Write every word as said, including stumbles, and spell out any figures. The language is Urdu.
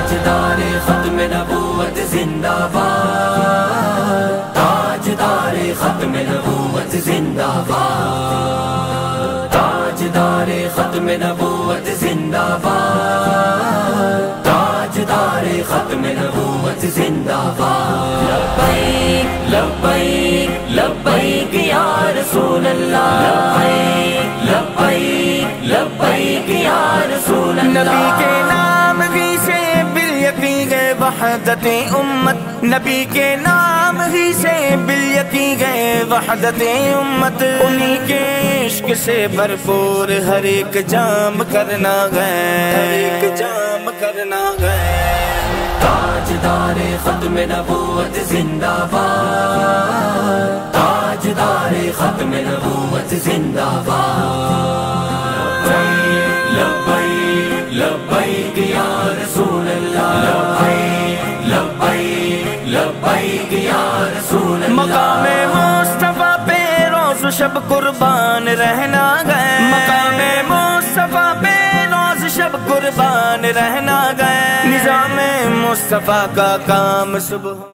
تاجدار ختم نبوت زندہ باد، تاجدار ختم نبوت زندہ باد، تاجدار ختم نبوت زندہ باد، تاجدار ختم نبوت زندہ باد۔ لبیک لبیک لبیک یا رسول اللہ، لبیک لبیک لبیک یا رسول اللہ۔ نبی کے نام ہی سے بالیقین گئے وحدت امت، نبی کے نام ہی سے بالیقین گئے وحدت امت، انہی کے عشق سے بھرپور ہر ایک جام کرنا گئے، ہر ایک جام کرنا گئے۔ تاجدار ختم نبوت زندہ باد، تاجدار ختم نبوت زندہ باد۔ لبیک لبیک یا رسول اللہ، لبیک لبیک لبیک یا رسول اللہ۔ مقام مصطفیٰ پہ روز و شب قربان رہنا گئے، مقام مصطفیٰ پہ روز شب قربان رہنا گئے، نظام مصطفیٰ کا کام صبح